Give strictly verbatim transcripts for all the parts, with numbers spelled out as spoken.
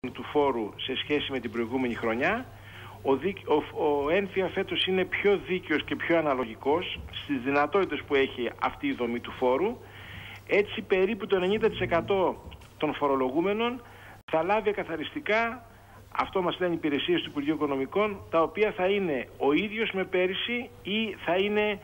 του φόρου σε σχέση με την προηγούμενη χρονιά. Ο, δίκ, ο, ο έμφυα φέτος είναι πιο δίκαιος και πιο αναλογικός στις δυνατότητες που έχει αυτή η δομή του φόρου. Έτσι περίπου το ενενήντα τοις εκατό των φορολογούμενων θα λάβει εκαθαριστικά, αυτό μας λένε οι υπηρεσίες του Υπουργείου Οικονομικών, τα οποία θα είναι ο ίδιος με πέρυσι ή θα είναι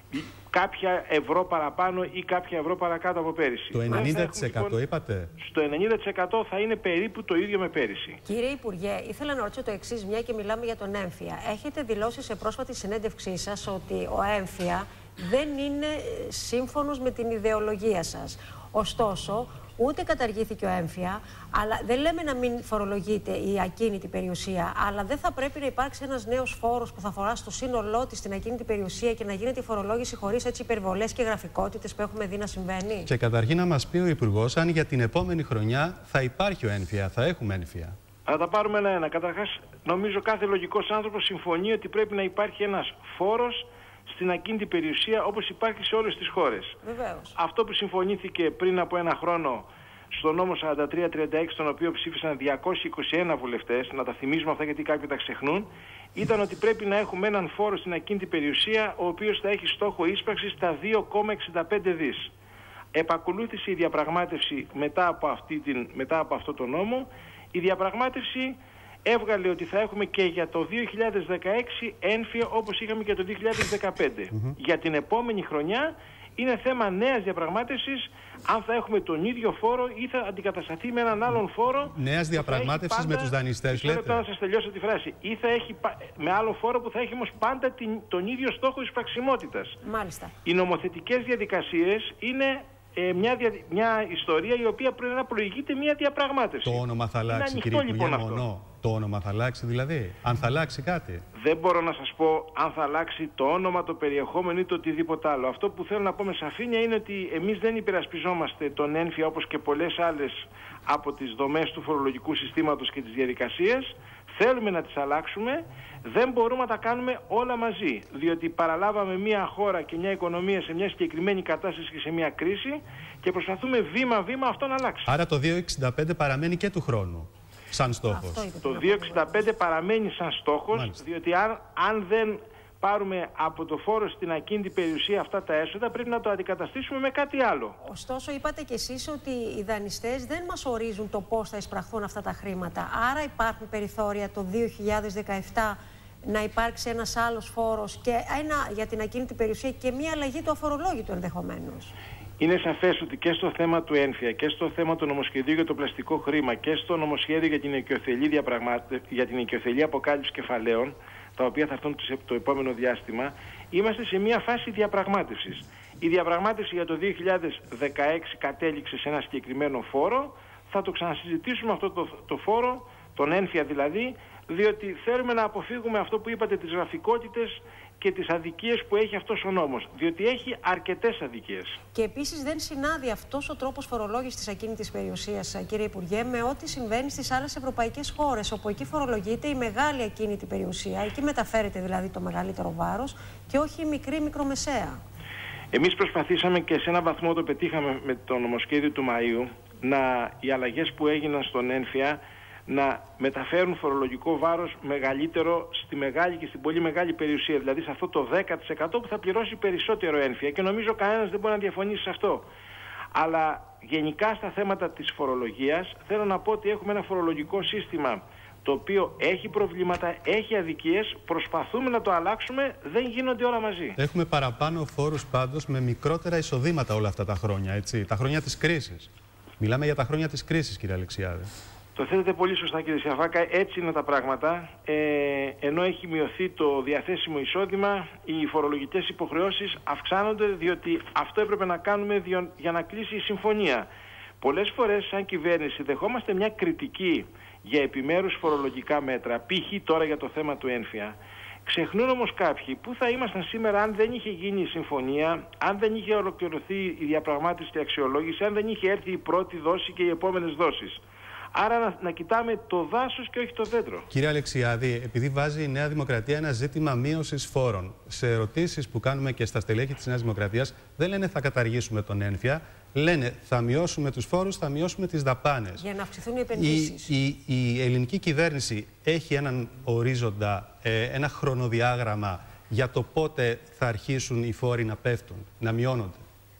κάποια ευρώ παραπάνω ή κάποια ευρώ παρακάτω από πέρυσι. Το ενενήντα τοις εκατό λοιπόν, είπατε. Στο ενενήντα τοις εκατό θα είναι περίπου το ίδιο με πέρυσι. Κύριε Υπουργέ, ήθελα να ρωτήσω το εξής, μια και μιλάμε για τον έμφυα. Έχετε δηλώσει σε πρόσφατη συνέντευξή σας ότι ο έμφυα δεν είναι σύμφωνος με την ιδεολογία σας. Ωστόσο, ούτε καταργήθηκε ο έμφυα, αλλά δεν λέμε να μην φορολογείται η ακίνητη περιουσία, αλλά δεν θα πρέπει να υπάρξει ένας νέος φόρος που θα αφορά στο σύνολό της την ακίνητη περιουσία και να γίνεται η φορολόγηση χωρίς έτσι υπερβολές και γραφικότητες που έχουμε δει να συμβαίνει. Και καταρχήν να μας πει ο Υπουργός αν για την επόμενη χρονιά θα υπάρχει ο έμφυα, θα έχουμε έμφυα. Θα τα πάρουμε ένα-ένα. Καταρχάς, νομίζω κάθε λογικός άνθρωπος συμφωνεί ότι πρέπει να υπάρχει ένας φόρος στην ακίνητη περιουσία όπως υπάρχει σε όλες τις χώρες. Βεβαίως. Αυτό που συμφωνήθηκε πριν από ένα χρόνο στο νόμο σαράντα τρία τριάντα έξι, τον οποίο ψήφισαν διακόσιοι είκοσι ένα βουλευτές, να τα θυμίζουμε αυτά γιατί κάποιοι τα ξεχνούν, ήταν ότι πρέπει να έχουμε έναν φόρο στην ακίνητη περιουσία, ο οποίος θα έχει στόχο ίσπραξης στα δύο κόμμα εξήντα πέντε δις. Επακολούθησε η διαπραγμάτευση μετά από, αυτή την, μετά από αυτό το νόμο. Η διαπραγμάτευση έβγαλε ότι θα έχουμε και για το δύο χιλιάδες δεκαέξι έμφυα όπως είχαμε και το δύο χιλιάδες δεκαπέντε. Mm-hmm. Για την επόμενη χρονιά είναι θέμα νέας διαπραγμάτευσης αν θα έχουμε τον ίδιο φόρο ή θα αντικατασταθεί με έναν άλλον φόρο. Νέας διαπραγμάτευσης πάντα, με τους δανειστές, λέτε. Θέλω να σας τελειώσω τη φράση. Ή θα έχει με άλλο φόρο που θα έχει όμως πάντα την, τον ίδιο στόχο της πραξιμότητας. Μάλιστα. Οι νομοθετικές διαδικασίες είναι ε, μια, δια, μια ιστορία η οποία πρέπει να προηγείται μια διαπραγμάτευση. Το όνομα θα αλλάξει, κύριε Υπουργέ, λοιπόν, μονό. Το όνομα θα αλλάξει δηλαδή, αν θα αλλάξει κάτι. Δεν μπορώ να σας πω αν θα αλλάξει το όνομα, το περιεχόμενο ή το οτιδήποτε άλλο. Αυτό που θέλω να πω με σαφήνεια είναι ότι εμείς δεν υπερασπιζόμαστε τον έμφυα όπως και πολλές άλλες από τις δομές του φορολογικού συστήματος και τις διαδικασίες. Θέλουμε να τις αλλάξουμε, δεν μπορούμε να τα κάνουμε όλα μαζί. Διότι παραλάβαμε μια χώρα και μια οικονομία σε μια συγκεκριμένη κατάσταση και σε μια κρίση και προσπαθούμε βήμα-βήμα αυτό να αλλάξει. Άρα το δύο εξήντα πέντε παραμένει και του χρόνου σαν στόχος. Το δύο εξήντα πέντε παραμένει σαν στόχος, μάλιστα, διότι αν, αν δεν πάρουμε από το φόρο στην ακίνητη περιουσία αυτά τα έσοδα, πρέπει να το αντικαταστήσουμε με κάτι άλλο. Ωστόσο, είπατε κι εσείς ότι οι δανειστές δεν μας ορίζουν το πώς θα εισπραχθούν αυτά τα χρήματα. Άρα υπάρχουν περιθώρια το δύο χιλιάδες δεκαεπτά να υπάρξει ένας άλλος φόρος και ένα για την ακίνητη περιουσία και μια αλλαγή του αφορολόγητου ενδεχομένως. Είναι σαφές ότι και στο θέμα του έμφυα και στο θέμα του νομοσχεδίου για το πλαστικό χρήμα και στο νομοσχέδιο για την οικειοθελή, διαπραγμάτε... για την οικειοθελή αποκάλυψη κεφαλαίων, τα οποία θα έρθουν το επόμενο διάστημα, είμαστε σε μια φάση διαπραγμάτευσης. Η διαπραγμάτευση για το δύο χιλιάδες δεκαέξι κατέληξε σε ένα συγκεκριμένο φόρο. Θα το ξανασυζητήσουμε αυτό το, το φόρο, τον έμφυα δηλαδή, διότι θέλουμε να αποφύγουμε αυτό που είπατε, τις γραφικότητες και τις αδικίες που έχει αυτός ο νόμος, διότι έχει αρκετές αδικίες. Και επίσης δεν συνάδει αυτός ο τρόπος φορολόγησης της ακίνητης περιουσίας, κύριε Υπουργέ, με ό,τι συμβαίνει στις άλλες ευρωπαϊκές χώρες, όπου εκεί φορολογείται η μεγάλη ακίνητη περιουσία, εκεί μεταφέρεται δηλαδή το μεγαλύτερο βάρος και όχι η μικρή μικρομεσαία. Εμείς προσπαθήσαμε και σε έναν βαθμό το πετύχαμε με το νομοσχέδιο του Μαΐου, να, οι αλλαγές που έγιναν στον έμφυα να μεταφέρουν φορολογικό βάρος μεγαλύτερο στη μεγάλη και στην πολύ μεγάλη περιουσία, δηλαδή σε αυτό το δέκα τοις εκατό που θα πληρώσει περισσότερο έμφυα, και νομίζω κανένας δεν μπορεί να διαφωνήσει σε αυτό. Αλλά γενικά στα θέματα της φορολογίας θέλω να πω ότι έχουμε ένα φορολογικό σύστημα το οποίο έχει προβλήματα, έχει αδικίες, προσπαθούμε να το αλλάξουμε, δεν γίνονται όλα μαζί. Έχουμε παραπάνω φόρους πάντως με μικρότερα εισοδήματα όλα αυτά τα χρόνια, έτσι, τα χρόνια της κρίσης. Μιλάμε για τα χρόνια της κρίσης, κύριε Αλεξιάδη. Το θέλετε πολύ σωστά, κύριε Σιαφάκα, έτσι είναι τα πράγματα. Ε, ενώ έχει μειωθεί το διαθέσιμο εισόδημα, οι φορολογικές υποχρεώσεις αυξάνονται, διότι αυτό έπρεπε να κάνουμε διο, για να κλείσει η συμφωνία. Πολλές φορές, σαν κυβέρνηση, δεχόμαστε μια κριτική για επιμέρους φορολογικά μέτρα, π.χ. τώρα για το θέμα του έμφυα. Ξεχνούν όμως κάποιοι πού θα ήμασταν σήμερα αν δεν είχε γίνει η συμφωνία, αν δεν είχε ολοκληρωθεί η διαπραγμάτευση και η αξιολόγηση, αν δεν είχε έρθει η πρώτη δόση και οι επόμενες δόσεις. Άρα να, να κοιτάμε το δάσος και όχι το δέντρο. Κύριε Αλεξιάδη, επειδή βάζει η Νέα Δημοκρατία ένα ζήτημα μείωσης φόρων, σε ερωτήσεις που κάνουμε και στα στελέχη της Νέας Δημοκρατίας δεν λένε θα καταργήσουμε τον έμφυα, λένε θα μειώσουμε τους φόρους, θα μειώσουμε τις δαπάνες. Για να αυξηθούν οι επενδύσεις. Η, η, η ελληνική κυβέρνηση έχει έναν ορίζοντα, ε, ένα χρονοδιάγραμμα για το πότε θα αρχίσουν οι φόροι να πέφτουν, να μειώνονται?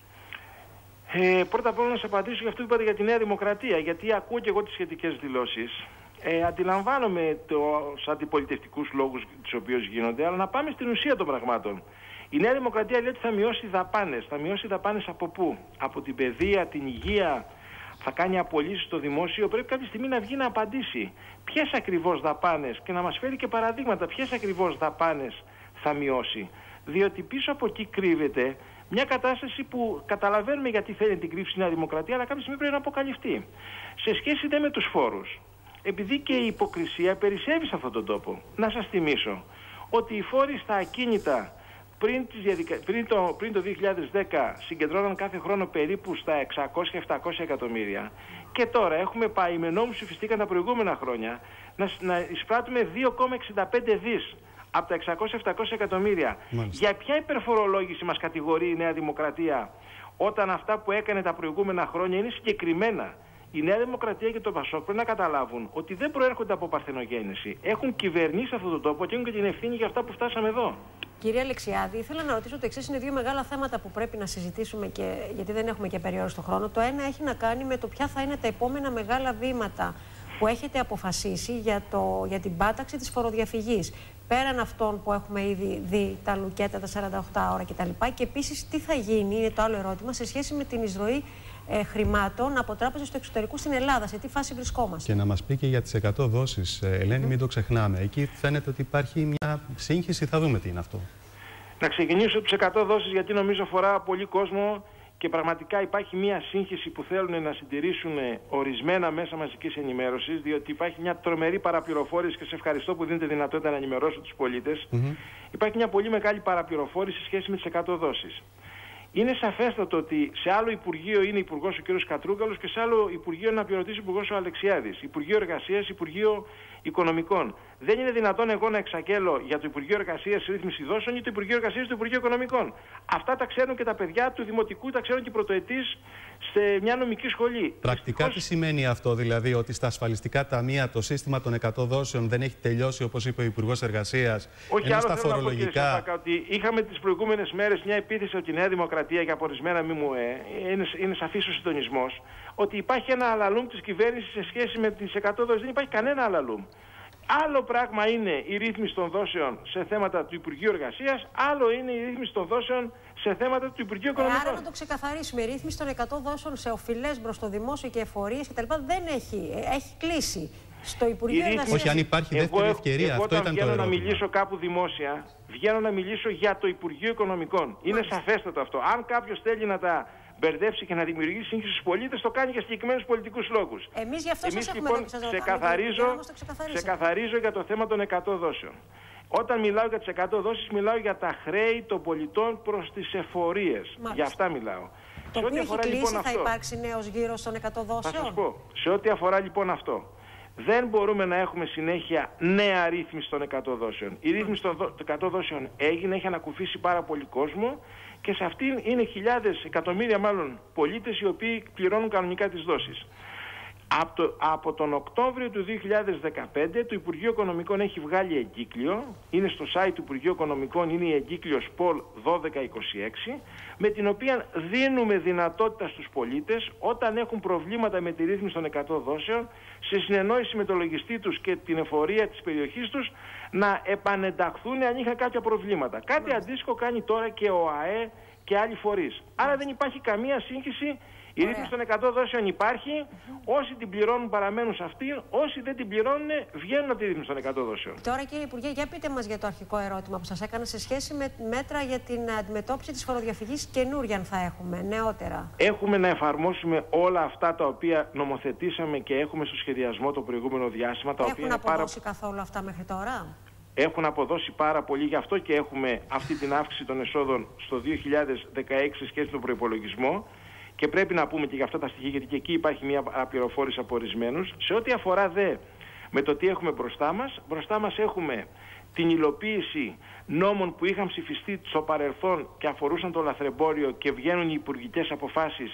Ε, πρώτα απ' όλα να σας απαντήσω για αυτό που είπατε για τη Νέα Δημοκρατία, γιατί ακούω και εγώ τις σχετικές δηλώσεις. Ε, αντιλαμβάνομαι τους αντιπολιτευτικούς λόγους τους οποίους γίνονται, αλλά να πάμε στην ουσία των πραγμάτων. Η Νέα Δημοκρατία λέει ότι θα μειώσει δαπάνες. Θα μειώσει δαπάνες από πού? Από την παιδεία, την υγεία, θα κάνει απολύσεις στο δημόσιο. Πρέπει κάποια στιγμή να βγει να απαντήσει ποιες ακριβώς δαπάνες και να μας φέρει και παραδείγματα ποιες ακριβώς δαπάνες θα μειώσει. Διότι πίσω από εκεί κρύβεται μια κατάσταση που καταλαβαίνουμε γιατί θέλει την κρύψη η Νέα Δημοκρατία, αλλά κάποια στιγμή πρέπει να αποκαλυφθεί. Σε σχέση δε με τους φόρους, επειδή και η υποκρισία περισσεύει σε αυτόν τον τόπο, να σας θυμίσω ότι οι φόροι στα ακίνητα πριν, τις διαδικα... πριν, το... πριν το δύο χιλιάδες δέκα συγκεντρώναν κάθε χρόνο περίπου στα εξακόσια με επτακόσια εκατομμύρια και τώρα έχουμε πάει με νόμους που ψηφιστήκαν τα προηγούμενα χρόνια να, να εισπράττουμε δύο κόμμα εξήντα πέντε δις από τα εξακόσια με επτακόσια εκατομμύρια. Μάλιστα. Για ποια υπερφορολόγηση μας κατηγορεί η Νέα Δημοκρατία όταν αυτά που έκανε τα προηγούμενα χρόνια είναι συγκεκριμένα? Η Νέα Δημοκρατία και το Πασόκ πρέπει να καταλάβουν ότι δεν προέρχονται από παρθενογέννηση. Έχουν κυβερνήσει αυτόν τον τόπο και έχουν και την ευθύνη για αυτά που φτάσαμε εδώ. Κυρία Αλεξιάδη, ήθελα να ρωτήσω το εξής. Είναι δύο μεγάλα θέματα που πρέπει να συζητήσουμε, και, γιατί δεν έχουμε και περιόριστο χρόνο. Το ένα έχει να κάνει με το ποια θα είναι τα επόμενα μεγάλα βήματα που έχετε αποφασίσει για, το, για την πάταξη της φοροδιαφυγής. Πέραν αυτών που έχουμε ήδη δει, τα λουκέτα, τα σαράντα οκτώ ώρα κτλ. Και επίσης τι θα γίνει, είναι το άλλο ερώτημα, σε σχέση με την εισρωή ε, χρημάτων από τράπεζες του εξωτερικού στην Ελλάδα. Σε τι φάση βρισκόμαστε? Και να μας πει και για τις εκατό δόσεις, Ελένη, mm. μην το ξεχνάμε. Εκεί φαίνεται ότι υπάρχει μια σύγχυση, θα δούμε τι είναι αυτό. Να ξεκινήσω από τις εκατό δόσεις, γιατί νομίζω αφορά πολύ κόσμο. Και πραγματικά υπάρχει μια σύγχυση που θέλουν να συντηρήσουν ορισμένα μέσα μαζικής ενημέρωσης, διότι υπάρχει μια τρομερή παραπληροφόρηση και σε ευχαριστώ που δίνετε δυνατότητα να ενημερώσω τους πολίτες. Mm-hmm. Υπάρχει μια πολύ μεγάλη παραπληροφόρηση σε σχέση με τις εκατό δόσεις. Είναι σαφέστατο ότι σε άλλο Υπουργείο είναι Υπουργός ο κ. Κατρούγκαλος και σε άλλο Υπουργείο είναι αναπληρωτής Υπουργός ο Αλεξιάδης. Υπουργείο Εργασίας, Υπουργείο Οικονομικών. Δεν είναι δυνατόν εγώ να εξαγγέλω για το Υπουργείο Εργασίας ρύθμιση δόσεων ή το Υπουργείο Εργασίας το Υπουργείο Οικονομικών. Αυτά τα ξέρουν και τα παιδιά του Δημοτικού, τα ξέρουν και οι πρωτοετής σε μια νομική σχολή. Πρακτικά τι σημαίνει αυτό, δηλαδή, ότι στα ασφαλιστικά ταμεία το σύστημα των εκατό δώσεων δεν έχει τελειώσει, όπως είπε ο Υπουργός Εργασίας? Όχι, άλλο στα φορολογικά. Να πω, ότι είχαμε τις προηγούμενες μέρες μια επίθεση από τη Νέα Δημοκρατία για ορισμένα ΜΜΕ, είναι, είναι σαφής ο συντονισμός, ότι υπάρχει ένα αλαλούμ της κυβέρνησης σε σχέση με τις εκατό δόσεις. Δεν υπάρχει κανένα αλαλούμ. Άλλο πράγμα είναι η ρύθμιση των δόσεων σε θέματα του Υπουργείου Εργασίας, άλλο είναι η ρύθμιση των δόσεων σε θέματα του Υπουργείου Οικονομικών. Άρα να το ξεκαθαρίσουμε, η ρύθμιση των εκατό δόσεων σε οφειλές προς το δημόσιο και εφορίες κτλ. δεν έχει, έχει κλείσει. Στο Υπουργείο Εργασίας. Όχι, αν υπάρχει δεύτερη εγώ, ευκαιρία, εγώ, αυτό εγώ, ήταν το ερώτημα. Βγαίνω να μιλήσω κάπου δημόσια, βγαίνω να μιλήσω για το Υπουργείο Οικονομικών. Είναι Μάλιστα. σαφέστατο αυτό. Αν κάποιος θέλει να τα μπερδέψει και να δημιουργήσει σύγχυση στους πολίτες, το κάνει για συγκεκριμένους πολιτικούς λόγους. Εμείς γι' αυτό Εμείς, σας λοιπόν, έχουμε εδώ ξεκαθαρίζω, ξεκαθαρίζω για το θέμα των εκατό δόσεων. Όταν μιλάω για τις εκατό δόσεις, μιλάω για τα χρέη των πολιτών προς τις εφορίες. Για αυτά μιλάω. Το οποίο έχει κλείσει, λοιπόν, θα αυτό, υπάρξει νέος γύρος των εκατό δόσεων. Θα σας πω. Σε ό,τι αφορά λοιπόν αυτό, δεν μπορούμε να έχουμε συνέχεια νέα ρύθμιση των εκατό δόσεων. Η ρύθμιση των εκατό δόσεων έγινε, έχει ανακουφίσει πάρα πολύ κόσμο και σε αυτήν είναι χιλιάδες, εκατομμύρια μάλλον πολίτες οι οποίοι πληρώνουν κανονικά τις δόσεις. Από, το, από τον Οκτώβριο του δύο χιλιάδες δεκαπέντε το Υπουργείο Οικονομικών έχει βγάλει εγκύκλιο, είναι στο site του Υπουργείου Οικονομικών, είναι η εγκύκλιος πολ δώδεκα είκοσι έξι, με την οποία δίνουμε δυνατότητα στους πολίτες όταν έχουν προβλήματα με τη ρύθμιση των εκατό δόσεων, σε συνεννόηση με το λογιστή τους και την εφορία της περιοχής τους, να επανενταχθούν αν είχαν κάποια προβλήματα. Κάτι αντίστοιχο κάνει τώρα και ο ΑΕ και άλλοι φορείς. Άρα δεν υπάρχει καμία σύγχυση. Η ρύθμιση των εκατό δόσεων υπάρχει, όσοι την πληρώνουν παραμένουν σε αυτήν, όσοι δεν την πληρώνουν βγαίνουν από τη ρύθμιση των εκατό δόσεων. Τώρα, κύριε Υπουργέ, για πείτε μας για το αρχικό ερώτημα που σας έκανα σε σχέση με μέτρα για την αντιμετώπιση της φοροδιαφυγής, καινούρια αν θα έχουμε, νεότερα. Έχουμε να εφαρμόσουμε όλα αυτά τα οποία νομοθετήσαμε και έχουμε στο σχεδιασμό το προηγούμενο διάστημα. Τα Έχουν οποία είναι αποδώσει πάρα... καθόλου αυτά μέχρι τώρα? Έχουν αποδώσει πάρα πολύ, γι' αυτό και έχουμε αυτή την αύξηση των εσόδων στο δύο χιλιάδες δεκαέξι σε σχέση με τον προϋπολογισμό. Και πρέπει να πούμε και για αυτά τα στοιχεία, γιατί και εκεί υπάρχει μια πληροφόρηση από ορισμένους. Σε ό,τι αφορά δε με το τι έχουμε μπροστά μας, μπροστά μας έχουμε την υλοποίηση νόμων που είχαν ψηφιστεί στο παρελθόν και αφορούσαν το λαθρεμπόριο και βγαίνουν οι υπουργικές αποφάσεις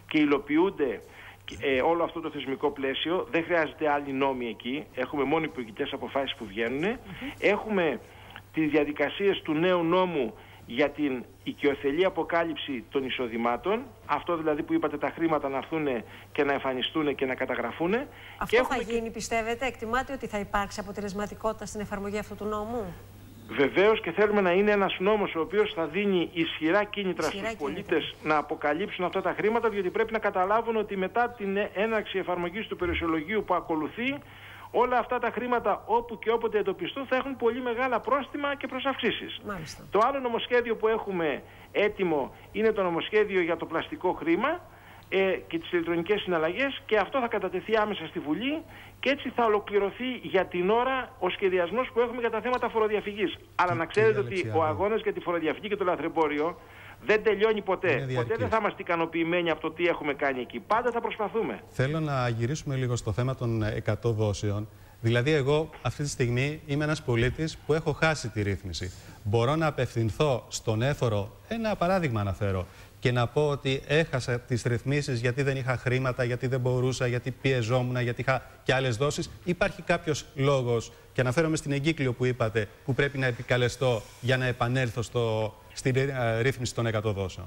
και υλοποιούνται ε, όλο αυτό το θεσμικό πλαίσιο. Δεν χρειάζεται άλλοι νόμοι εκεί. Έχουμε μόνο υπουργικές αποφάσεις που βγαίνουν. Mm-hmm. Έχουμε τις διαδικασίες του νέου νόμου για την οικειοθελή αποκάλυψη των εισοδημάτων. Αυτό δηλαδή που είπατε, τα χρήματα να έρθουν και να εμφανιστούν και να καταγραφούν. Αυτό και θα έχουμε... γίνει, πιστεύετε? Εκτιμάτε ότι θα υπάρξει αποτελεσματικότητα στην εφαρμογή αυτού του νόμου? Βεβαίως, και θέλουμε να είναι ένας νόμος ο οποίος θα δίνει ισχυρά κίνητρα ισχυρά στους κίνητρα. πολίτες να αποκαλύψουν αυτά τα χρήματα, διότι πρέπει να καταλάβουν ότι μετά την έναρξη εφαρμογής του περιουσιολογίου που ακολουθεί, όλα αυτά τα χρήματα όπου και όποτε εντοπιστούν θα έχουν πολύ μεγάλα πρόστιμα και προσαυξήσεις. Μάλιστα. Το άλλο νομοσχέδιο που έχουμε έτοιμο είναι το νομοσχέδιο για το πλαστικό χρήμα ε, και τις ηλεκτρονικές συναλλαγές, και αυτό θα κατατεθεί άμεσα στη Βουλή, και έτσι θα ολοκληρωθεί για την ώρα ο σχεδιασμός που έχουμε για τα θέματα φοροδιαφυγής. Αλλά να ξέρετε ότι ο αγώνας για τη φοροδιαφυγή και το λαθρεμπόριο δεν τελειώνει ποτέ. Ποτέ δεν θα είμαστε ικανοποιημένοι από το τι έχουμε κάνει εκεί. Πάντα θα προσπαθούμε. Θέλω να γυρίσουμε λίγο στο θέμα των εκατό δόσεων. Δηλαδή, εγώ αυτή τη στιγμή είμαι ένας πολίτης που έχω χάσει τη ρύθμιση. Μπορώ να απευθυνθώ στον έφορο, ένα παράδειγμα αναφέρω, και να πω ότι έχασα τις ρυθμίσεις γιατί δεν είχα χρήματα, γιατί δεν μπορούσα, γιατί πιεζόμουν, γιατί είχα και άλλες δόσεις? Υπάρχει κάποιος λόγος, και αναφέρομαι στην εγκύκλιο που είπατε, που πρέπει να επικαλεστώ για να επανέλθω στο, στη ρύθμιση των εκατό δόσεων?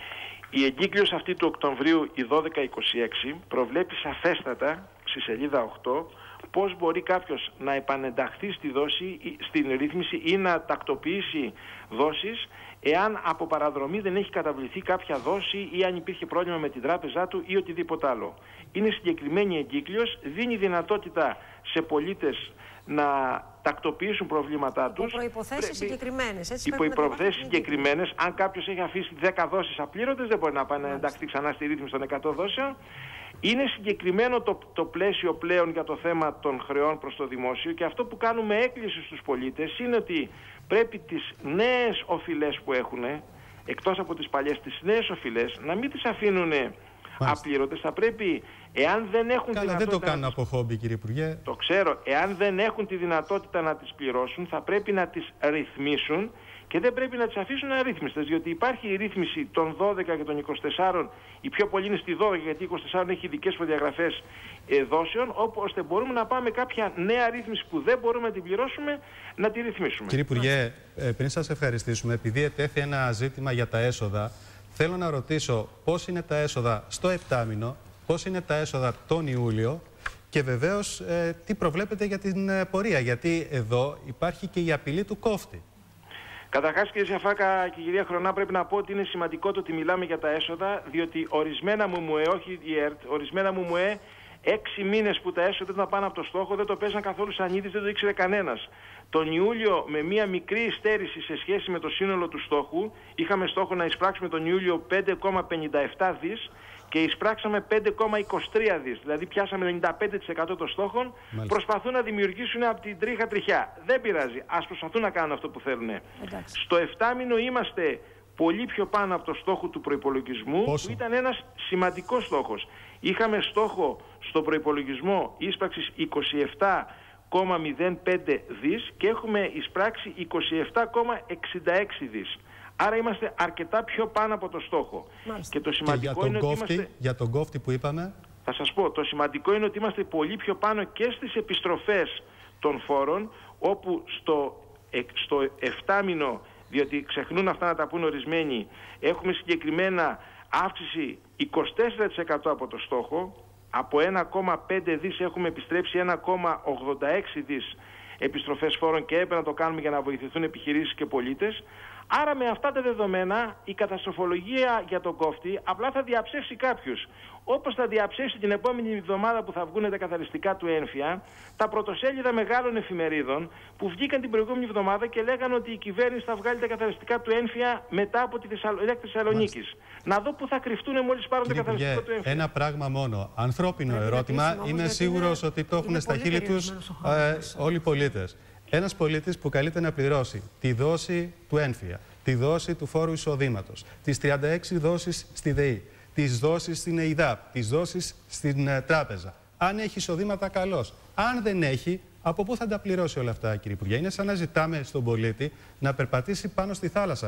Η εγκύκλιος αυτή του Οκτωβρίου, η δώδεκα είκοσι έξι, προβλέπει σαφέστατα στη σελίδα οκτώ πώς μπορεί κάποιος να επανενταχθεί στη δόση, στην ρύθμιση ή να τακτοποιήσει δόσεις, εάν από παραδρομή δεν έχει καταβληθεί κάποια δόση ή αν υπήρχε πρόβλημα με την τράπεζά του ή οτιδήποτε άλλο. Είναι συγκεκριμένη εγκύκλιος, δίνει δυνατότητα σε πολίτες να τακτοποιήσουν προβλήματά τους. Υπό προϋποθέσεις συγκεκριμένες. Έτσι, υπό προϋποθέσεις συγκεκριμένες. Αν κάποιος έχει αφήσει δέκα δόσεις απλήρωτες, δεν μπορεί να πάει να ενταχθεί ξανά στη ρύθμιση των εκατό δόσεων. Είναι συγκεκριμένο το, το πλαίσιο πλέον για το θέμα των χρεών προς το δημόσιο, και αυτό που κάνουμε έκκληση στους πολίτες είναι ότι πρέπει τις νέες οφειλές που έχουν, εκτός από τις παλιές, τις νέες οφειλές, να μην τις αφήνουν απλήρωτες. Θα πρέπει, εάν δεν έχουν Καλά, δυνατότητα... δεν το κάνω από χόμπι, κύριε Υπουργέ. Το ξέρω. Εάν δεν έχουν τη δυνατότητα να τις πληρώσουν, θα πρέπει να τις ρυθμίσουν και δεν πρέπει να τις αφήσουν αρρύθμιστες, διότι υπάρχει η ρύθμιση των δώδεκα και των είκοσι τεσσάρων, η πιο πολύ είναι στη δώδεκα, γιατί η είκοσι τέσσερα έχει ειδικές προδιαγραφές ε, δόσεων, όπου ώστε μπορούμε να πάμε κάποια νέα ρύθμιση που δεν μπορούμε να την πληρώσουμε, να τη ρυθμίσουμε. Κύριε Υπουργέ, ε, πριν σας ευχαριστήσουμε, επειδή ετέθη ένα ζήτημα για τα έσοδα, θέλω να ρωτήσω πώς είναι τα έσοδα στο επτάμηνο, πώς είναι τα έσοδα τον Ιούλιο, και βεβαίως ε, τι προβλέπετε για την ε, πορεία, γιατί εδώ υπάρχει και η απειλή του κόφτη. Καταρχάς, κύριε Σιαφάκα και κυρία Χρονά, πρέπει να πω ότι είναι σημαντικό το ότι μιλάμε για τα έσοδα, διότι ορισμένα ΜΜΕ, όχι η ΕΡΤ, ορισμένα ΜΜΕ, έξι μήνες που τα έσοδα ήταν πάνω από το στόχο, δεν το παίζαν καθόλου σαν είδηση, δεν το ήξερε κανένας. Τον Ιούλιο, με μία μικρή υστέρηση σε σχέση με το σύνολο του στόχου, είχαμε στόχο να εισπράξουμε τον Ιούλιο πέντε κόμμα πενήντα επτά δις και εισπράξαμε πέντε κόμμα είκοσι τρία δις. Δηλαδή πιάσαμε ενενήντα πέντε τοις εκατό των στόχων. Μάλιστα. Προσπαθούν να δημιουργήσουν από την τρίχα τριχιά. Δεν πειράζει. Ας προσπαθούν να κάνουν αυτό που θέλουν. Εντάξει. Στο εφτάμηνο είμαστε πολύ πιο πάνω από το στόχο του προϋπολογισμού, Πόσο? που ήταν ένας σημαντικός στόχος. Είχαμε στόχο στο προϋπολογισμό ίσπραξης είκοσι επτά κόμμα μηδέν πέντε δις και έχουμε εισπράξει είκοσι επτά κόμμα εξήντα έξι δις. Άρα είμαστε αρκετά πιο πάνω από το στόχο. Μάλιστα. Και το σημαντικό και για είναι τον ότι κόφτη, είμαστε... για τον κόφτη που είπαμε. Θα σας πω, το σημαντικό είναι ότι είμαστε πολύ πιο πάνω και στις επιστροφές των φόρων, όπου στο, στο εφτάμηνο, διότι ξεχνούν αυτά να τα πούν ορισμένοι, έχουμε συγκεκριμένα αύξηση είκοσι τέσσερα τοις εκατό από το στόχο. Από ένα κόμμα πέντε δις έχουμε επιστρέψει ένα κόμμα ογδόντα έξι δις επιστροφές φόρων, και έπρεπε να το κάνουμε για να βοηθηθούν επιχειρήσεις και πολίτες. Άρα με αυτά τα δεδομένα η καταστροφολογία για τον κόφτη απλά θα διαψεύσει κάποιους. Όπως θα διαψεύσει την επόμενη εβδομάδα που θα βγουν τα καθαριστικά του έμφυα, τα πρωτοσέλιδα μεγάλων εφημερίδων που βγήκαν την προηγούμενη εβδομάδα και λέγανε ότι η κυβέρνηση θα βγάλει τα καθαριστικά του έμφυα μετά από τη Θεσσαλονίκη. Να δω που θα κρυφτούν μόλις πάρουν τα καθαριστικά του έμφυα. Ένα πράγμα μόνο. Ανθρώπινο Πρέπει ερώτημα. Είμαι σίγουρος ότι το έχουν στα χείλη τους ε, όλοι οι πολίτες. Ένας πολίτης που καλείται να πληρώσει τη δόση του έμφυα, τη δόση του φόρου εισοδήματος, τις τριάντα έξι δόσεις στη ΔΕΗ, τις δόσεις στην ΕΙΔΑΠ, τις δόσεις στην uh, τράπεζα. Αν έχει εισοδήματα, καλώς. Αν δεν έχει, από πού θα τα πληρώσει όλα αυτά, κύριε Υπουργέ? Είναι σαν να ζητάμε στον πολίτη να περπατήσει πάνω στη θάλασσα.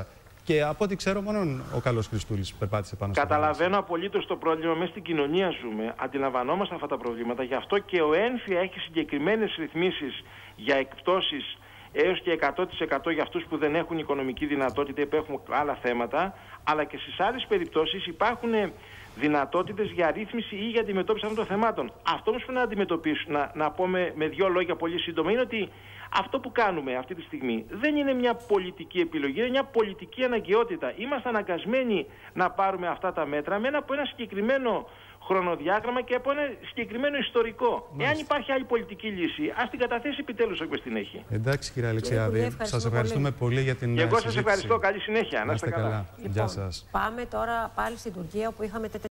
Και από ό,τι ξέρω, μόνο ο καλός Χριστούλης περπάτησε πάνω στο θέμα. Καταλαβαίνω απολύτως το πρόβλημα. Μέσα στην κοινωνία ζούμε. Αντιλαμβανόμαστε αυτά τα προβλήματα. Γι' αυτό και ο έμφυα έχει συγκεκριμένες ρυθμίσεις για εκπτώσεις έως και εκατό τοις εκατό για αυτούς που δεν έχουν οικονομική δυνατότητα ή που έχουν άλλα θέματα. Αλλά και στις άλλες περιπτώσεις υπάρχουν δυνατότητες για ρύθμιση ή για αντιμετώπιση αυτών των θεμάτων. Αυτό όμως που να αντιμετωπίσουν, να, να πω με, με δύο λόγια πολύ σύντομα, είναι ότι αυτό που κάνουμε αυτή τη στιγμή δεν είναι μια πολιτική επιλογή, είναι μια πολιτική αναγκαιότητα. Είμαστε αναγκασμένοι να πάρουμε αυτά τα μέτρα με ένα, από ένα συγκεκριμένο χρονοδιάγραμμα και από ένα συγκεκριμένο ιστορικό. Μάλιστα. Εάν υπάρχει άλλη πολιτική λύση, ας την καταθέσει επιτέλους όποιος την έχει. Εντάξει, κύριε Αλεξιάδη, σας ευχαριστούμε πολύ. πολύ για την και εγώ συζήτηση. σας ευχαριστώ. Καλή συνέχεια. Να είστε καλά. καλά. Λοιπόν, Γεια σας. Πάμε τώρα πάλι στην Τουρκία, όπου είχαμε